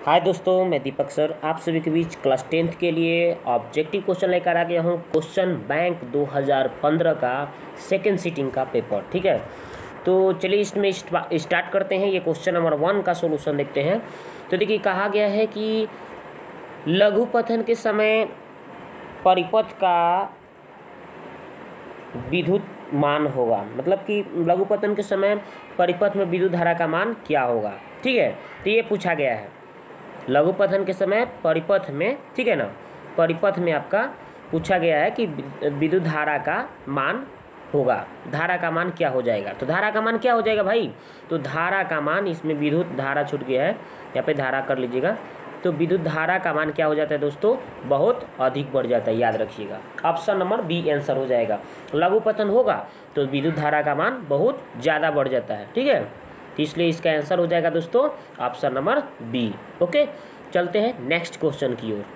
हाय दोस्तों, मैं दीपक सर आप सभी के बीच क्लास 10th के लिए ऑब्जेक्टिव क्वेश्चन लेकर आ गया हूँ। क्वेश्चन बैंक 2015 का सेकेंड सीटिंग का पेपर। ठीक है, तो चलिए इसमें स्टार्ट करते हैं। ये क्वेश्चन नंबर 1 का सॉल्यूशन देखते हैं। तो देखिए, कहा गया है कि लघुपथन के समय परिपथ का विद्युत मान होगा, मतलब कि लघुपतन के समय परिपथ में विद्युत धारा का मान क्या होगा। ठीक है, तो ये पूछा गया है लघुपथन के समय परिपथ में। ठीक है ना, परिपथ में आपका पूछा गया है कि विद्युत धारा का मान होगा, धारा का मान क्या हो जाएगा। तो धारा का मान क्या हो जाएगा भाई, तो धारा का मान, इसमें विद्युत धारा छूट गया है, यहाँ पे धारा कर लीजिएगा। तो विद्युत धारा का मान क्या हो जाता है दोस्तों, बहुत अधिक बढ़ जाता है, याद रखिएगा। ऑप्शन नंबर बी आंसर हो जाएगा। लघुपतन होगा तो विद्युत धारा का मान बहुत ज़्यादा बढ़ जाता है। ठीक है, तो इसलिए इसका आंसर हो जाएगा दोस्तों ऑप्शन नंबर बी। ओके, चलते हैं नेक्स्ट क्वेश्चन की ओर।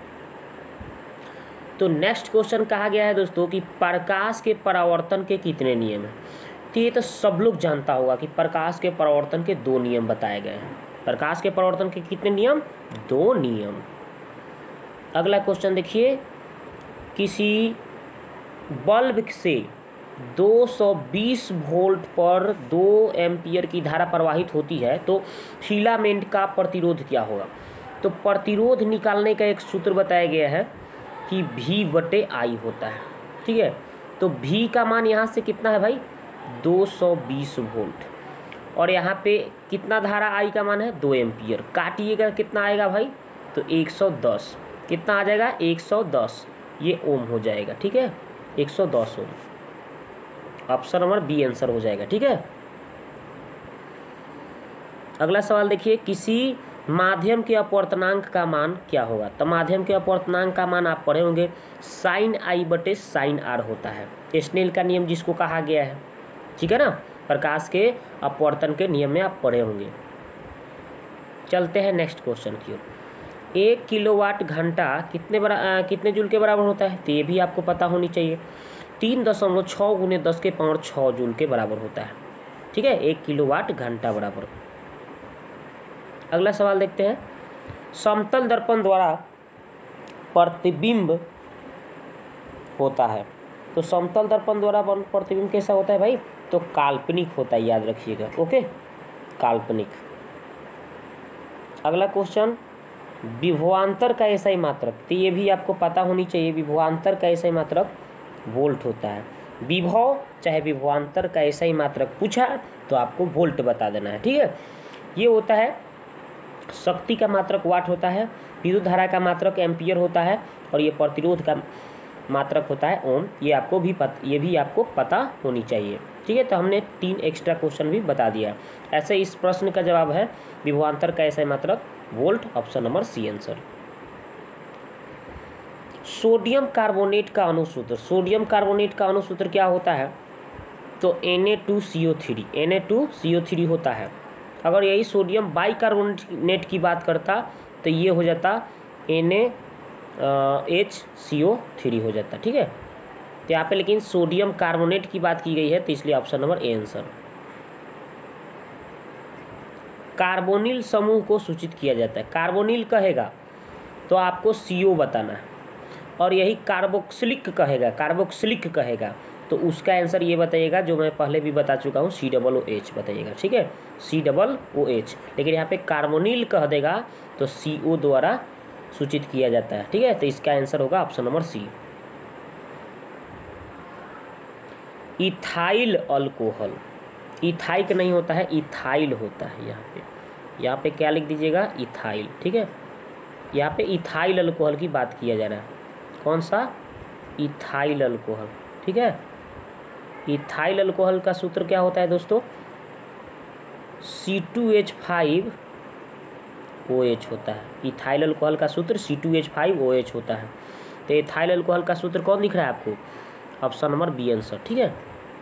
तो नेक्स्ट क्वेश्चन कहा गया है दोस्तों कि प्रकाश के परावर्तन के कितने नियम हैं। तो ये तो सब लोग जानता होगा कि प्रकाश के परावर्तन के 2 नियम बताए गए हैं। प्रकाश के परावर्तन के कितने नियम, 2 नियम। अगला क्वेश्चन देखिए, किसी बल्ब से 220 वोल्ट पर 2 एम्पियर की धारा प्रवाहित होती है तो फिलामेंट का प्रतिरोध क्या होगा। तो प्रतिरोध निकालने का एक सूत्र बताया गया है कि V/I होता है। ठीक है, तो V का मान यहाँ से कितना है भाई, 220 वोल्ट, और यहाँ पे कितना धारा I का मान है, 2 एम्पियर। काटिएगा कितना आएगा भाई, तो 110। कितना आ जाएगा, 110, ये ओम हो जाएगा। ठीक है, 110 ohm. Option number B answer हो जाएगा। ठीक है, अगला सवाल देखिए, किसी माध्यम के अपवर्तनांक का मान क्या होगा। तो माध्यम के अपवर्तनांक का मान आप पढ़े होंगे, sin I/sin R होता है। स्नेल का नियम जिसको कहा गया है। ठीक है ना, प्रकाश के अपवर्तन के नियम में आप पढ़े होंगे। चलते हैं नेक्स्ट क्वेश्चन की ओर। 1 किलोवाट घंटा कितने जूल के बराबर होता है। तो ये भी आपको पता होनी चाहिए। 3.6 × 10⁻6 जूल के बराबर होता है। ठीक है, 1 किलोवाट घंटा बराबर। अगला सवाल देखते हैं, समतल दर्पण द्वारा प्रतिबिंब होता है। तो समतल दर्पण द्वारा प्रतिबिंब कैसा होता है भाई, तो काल्पनिक होता है, याद रखिएगा। ओके, काल्पनिक। अगला क्वेश्चन, विभवांतर का एसआई मात्रक। तो ये भी आपको पता होनी चाहिए, विभवांतर का एसआई मात्रक वोल्ट होता है। विभव चाहे विभवांतर का एसआई मात्रक पूछा तो आपको वोल्ट बता देना है। ठीक है, ये होता है, शक्ति का मात्रक वाट होता है, विद्युत धारा का मात्रक एम्पियर होता है, और ये प्रतिरोध का मात्रक होता है ओम। ये भी आपको पता होनी चाहिए। ठीक है, तो हमने 3 एक्स्ट्रा क्वेश्चन भी बता दिया। ऐसे इस प्रश्न का जवाब है विभवांतर का एसआई मात्रक volt, option number C answer. Sodium carbonate का अणुसूत्र। सोडियम कार्बोनेट का अणुसूत्र क्या होता है, तो Na2CO3। Na2CO3 होता है। अगर यही सोडियम बाइकार्बोनेट की बात करता तो ये हो जाता NaHCO3 हो जाता। ठीक है, तो यहाँ पे लेकिन सोडियम कार्बोनेट की बात की गई है, तो इसलिए option number A answer. Carbonyl समूह को सूचित किया जाता है। कार्बोनिल कहेगा तो आपको CO बताना है, और यही कार्बोक्सिलिक कहेगा तो उसका आंसर ये बताइएगा जो मैं पहले भी बता चुका हूँ, COOH बताइएगा। ठीक है, COOH। लेकिन यहाँ पे कार्बोनिल कह देगा तो CO द्वारा सूचित किया जाता है। ठीक है, तो इसका आंसर होगा option number C. Ethyl alcohol, इथाइक नहीं होता है, इथाइल होता है। यहाँ पे क्या लिख दीजिएगा, इथाइल। ठीक है, यहाँ पे इथाइल अल्कोहल की बात किया जा रहा है। कौन सा, इथाइल अल्कोहल। ठीक है, इथाइल अल्कोहल का सूत्र क्या होता है दोस्तों, C2H5OH होता है। इथाइल अल्कोहल का सूत्र C2H5OH होता है। तो इथाइल अल्कोहल का सूत्र कौन दिख रहा है आपको, ऑप्शन नंबर बी आंसर। ठीक है,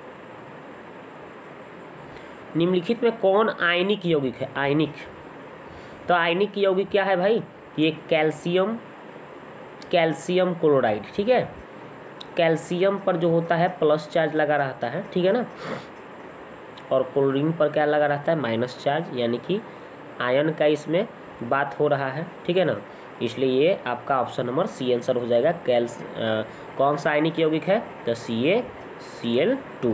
निम्नलिखित में कौन आयनिक यौगिक है। आयनिक, तो आयनिक यौगिक क्या है भाई, ये कैल्शियम क्लोराइड। ठीक है, कैल्शियम पर जो होता है प्लस चार्ज लगा रहता है। ठीक है ना, और क्लोरीन पर क्या लगा रहता है, माइनस चार्ज, यानी कि आयन का इसमें बात हो रहा है, ठीक है ना। इसलिए ये आपका ऑप्शन नंबर सी आंसर हो जाएगा। कौन सा आयनिक यौगिक है? तो CaCl2,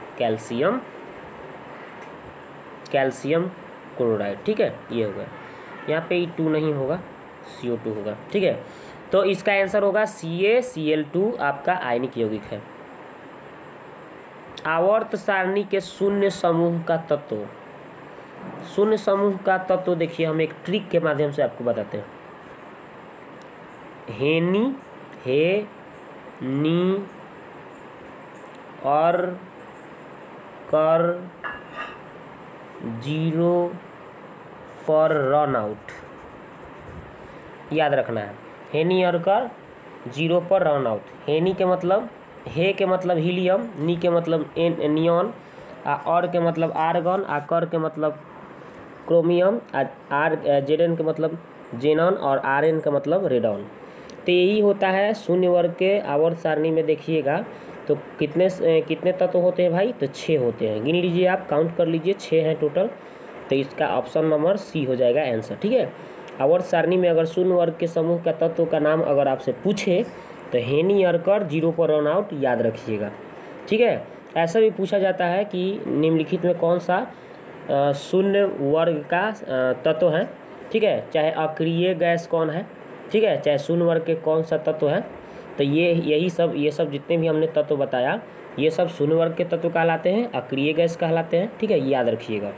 कैल्शियम क्लोराइड, ठीक है, ये होगा। यहाँ पे 2 नहीं होगा, CO2 होगा, ठीक है। तो इसका आंसर होगा CaCl2 आपका आयनिक यौगिक है। आवर्त सारणी के शून्य समूह का तत्व, शून्य समूह का तत्व देखिए हम एक ट्रिक के माध्यम से आपको बताते हैं। हेनी, हे, नी और कर, जीरो पर रन आउट, याद रखना है। हेनी और कर, जीरो पर रन आउट। हेनी के मतलब, हे के मतलब हीलियम, नी के मतलब नियॉन, और के मतलब आर्गन, कर के मतलब क्रोमियम, जेडन के मतलब जेनॉन और आरएन का मतलब रेडॉन। तो यही होता है शून्य वर्ग के आवर्त सारणी में। देखिएगा तो कितने तत्व होते हैं भाई? तो 6 होते हैं। गिन लीजिए, आप काउंट कर लीजिए, 6 हैं टोटल। तो इसका ऑप्शन नंबर सी हो जाएगा आंसर, ठीक है। आवर्त सारणी में अगर शून्य वर्ग के समूह का तत्व का नाम अगर आपसे पूछे तो हेनी और कर, जीरो पर रन आउट याद रखिएगा, ठीक है। ऐसा भी पूछा जाता है कि निम्नलिखित में कौन सा शून्य वर्ग का तत्व है, ठीक है, चाहे अक्रिय गैस कौन है, ठीक है, चाहे शून्य वर्ग के कौन सा तत्व है। तो ये सब जितने भी हमने तत्व बताया ये सब शून्य वर्ग के तत्व कहलाते हैं, अक्रिय गैस कहलाते हैं, ठीक है, याद रखिएगा।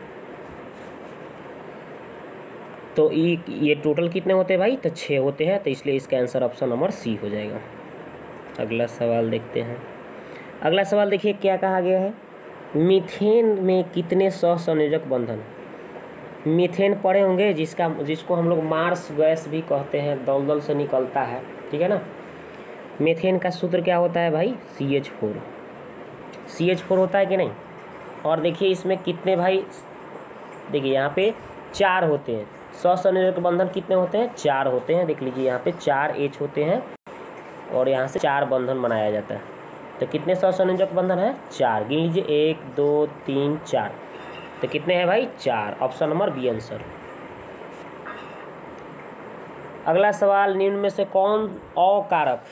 तो ये टोटल कितने होते हैं भाई? तो 6 होते हैं। तो इसलिए इसका आंसर ऑप्शन नंबर सी हो जाएगा। अगला सवाल देखते हैं। अगला सवाल देखिए क्या कहा गया है। मीथेन में कितने सहसंयोजक बंधन? मीथेन पढ़े होंगे, जिसको हम लोग मार्स गैस भी कहते हैं, दलदल से निकलता है, ठीक है ना। मीथेन का सूत्र क्या होता है भाई? CH4 होता है कि नहीं। और देखिए इसमें कितने भाई, देखिए यहाँ पे 4 होते हैं। सहसंयोजक बंधन कितने होते हैं? 4 होते हैं। देख लीजिए यहाँ पे 4 H होते हैं और यहाँ से 4 बंधन बनाया जाता है। तो कितने सहसंयोजक बंधन है? 4। गिन लीजिए, 1 2 3 4। तो कितने हैं भाई? 4। Option number B answer. अगला सवाल, निम्न में से कौन अकारक?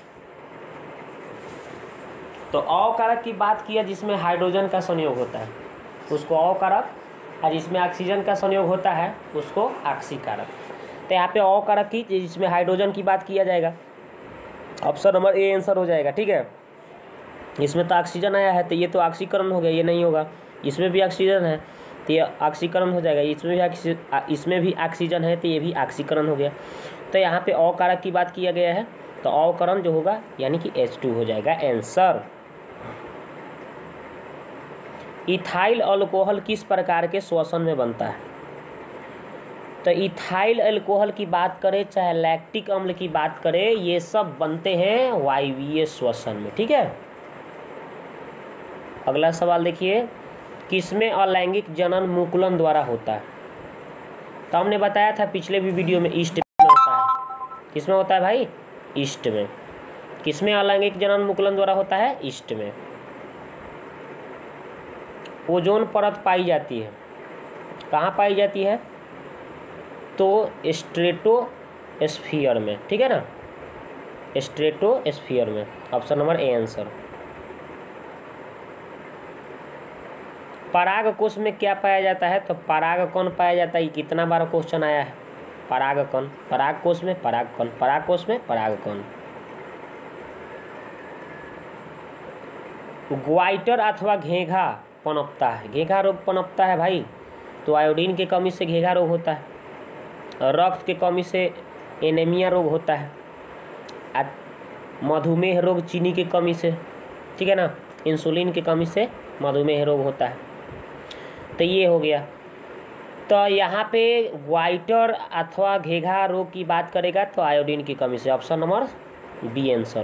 तो अकारक की बात किया जिसमें हाइड्रोजन का संयोग होता है उसको अकारक, और जिसमें ऑक्सीजन का संयोग होता है उसको ऑक्सीकारक। तो यहाँ पे अकारक की जिसमें हाइड्रोजन की बात किया जाएगा, ऑप्शन नंबर ए आंसर हो जाएगा, ठीक है। इसमें तो ऑक्सीजन आया है तो ये तो ऑक्सीकरण हो गया, ये नहीं होगा। इसमें भी ऑक्सीजन है तो ये ऑक्सीकरण हो जाएगा, इसमें भी ऑक्सीजन है तो ये भी ऑक्सीकरण हो गया। तो यहाँ पे अकारक की बात किया गया है तो अवकरण जो होगा यानी कि H2 हो जाएगा आंसर। इथाइल अल्कोहल किस प्रकार के श्वसन में बनता है? तो इथाइल अल्कोहल की बात करें चाहे लैक्टिक अम्ल की बात करें, ये सब बनते हैं वायवीय श्वसन में, ठीक है। अगला सवाल देखिए, किसमें अलैंगिक जनन मुकुलन द्वारा होता है? तो हमने बताया था पिछले भी वीडियो में, ईस्ट में होता है। किसमें होता है भाई? ईस्ट में। किसमें अलैंगिक जनन मुकुलन द्वारा होता है? ईस्ट में। ओजोन परत पाई जाती है, कहाँ पाई जाती है? तो स्ट्रेटोस्फीयर में, ठीक है ना, स्ट्रेटोस्फीयर में। Option number A answer. परागकोश में क्या पाया जाता है? तो परागकण पाया जाता है। कितना बार क्वेश्चन आया है? परागकण, परागकोश में परागकण, परागकोश में परागकण। ग्वाइटर अथवा घेघा पनपता है, घेघा रोग पनपता है भाई। तो आयोडीन की कमी से घेघा रोग होता है, रक्त की कमी से एनीमिया रोग होता है, मधुमेह रोग चीनी की कमी से, ठीक है ना, इंसुलिन की कमी से मधुमेह रोग होता है। तो ये हो गया। तो यहाँ पे ग्वाइटर अथवा घेघा रोग की बात करेगा तो आयोडीन की कमी से। Option number B answer.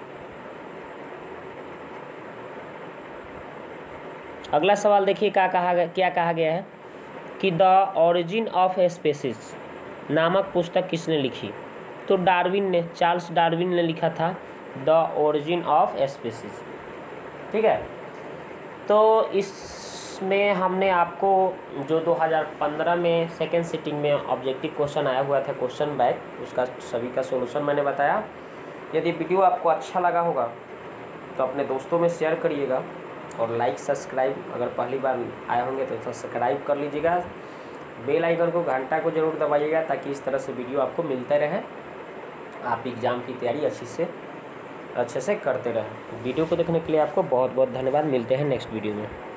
अगला सवाल देखिए क्या कहा गया है कि द ओरिजिन ऑफ स्पीसीज नामक पुस्तक किसने लिखी? तो डार्विन ने, चार्ल्स डार्विन ने लिखा था द ओरिजिन ऑफ स्पीसीज, ठीक है। तो इस इसमें हमने आपको जो 2015 में सेकेंड सिटिंग में ऑब्जेक्टिव क्वेश्चन आया हुआ था क्वेश्चन बैंक, उसका सभी का सॉल्यूशन मैंने बताया। यदि वीडियो आपको अच्छा लगा होगा तो अपने दोस्तों में शेयर करिएगा और लाइक सब्सक्राइब, अगर पहली बार आए होंगे तो सब्सक्राइब कर लीजिएगा। बेल आइकन को, घंटा को ज़रूर दबाइएगा ताकि इस तरह से वीडियो आपको मिलते रहे, आप एग्ज़ाम की तैयारी अच्छे से करते रहें। वीडियो को देखने के लिए आपको बहुत बहुत धन्यवाद। मिलते हैं नेक्स्ट वीडियो में।